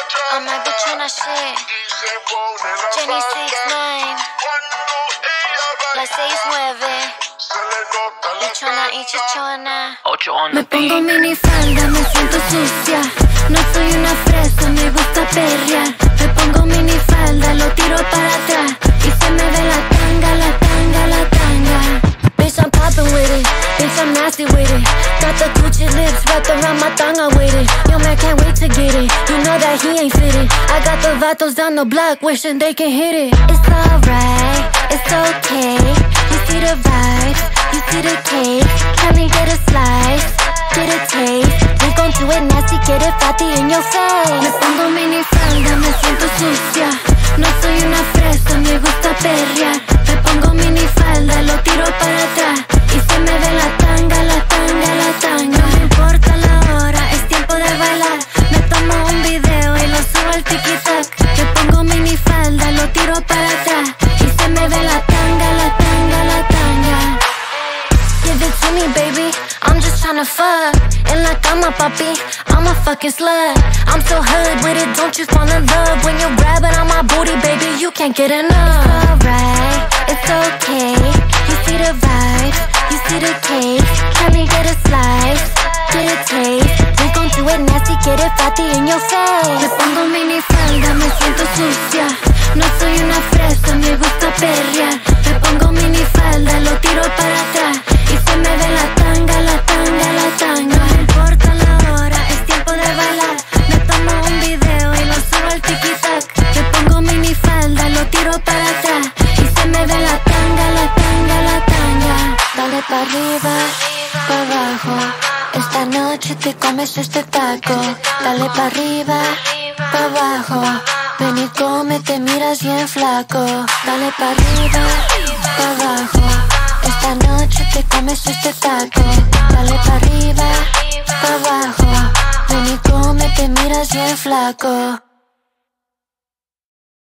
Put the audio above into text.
I'm like bichona shit. Jenny69 8onthebeat. Bichona y chichona. Me pongo minifalda, me siento sucia. No soy una fresa, me gusta perrear. Me pongo minifalda, lo tiro para atrás y se me ve la tanga, la tanga, la tanga. Bitch, I'm poppin' with it, bitch, I'm nasty with it. Got the Gucci lips wrapped around my Tanga with it. Yo, man, can't wait to get it. You know that he ain't fitted. I got the vatos down the block wishing they can hit it. It's alright, it's okay. You see the vibes, you see the cake. Let me get a slice, get a taste. We gon' do it nasty, get it fatty in your face. Me pongo minifalda, me siento sucia. No soy una fresa, me gusta perrear. Me pongo minifalda, lo tiro para atrás y se me ve la tanga, la tanga, la tanga. No me importa la hora, es tiempo de bailar. Me tomo un video y lo subo al tiki-tac. Me pongo minifalda, lo tiro para atrás y se me ve la tanga, la tanga, la tanga. Give it to me, baby, I'm just tryna fuck. En la cama, papi, I'm a fucking slut. I'm so hood with it, don't you fall in love. When you're grabbing on my booty, baby, you can't get enough. It's alright, it's okay. You see the vibes, you see the cake. Let me get a slice, get a taste. We gon' do it nasty, get it fatty in your face. Me pongo minifalda, me siento sucia. No soy una fresa, me gusta perrear. Me pongo minifalda, lo tiro para atrás y se me ve la tanga, la tanga, la tanga. No me importa la hora, es tiempo de bailar. Me tomo un video y lo subo al tiki-tac. Me pongo minifalda, lo tiro para atrás y se me ve la tanga, la tanga, la tanga. Dale pa' arriba, pa' abajo. Esta noche te comes este taco. Dale pa' arriba, pa' abajo. Ven y come, te miras bien flaco. Dale pa' arriba, pa' abajo. Esta noche te comes este taco. Dale pa' arriba, pa' abajo. Ven y come, te miras bien flaco.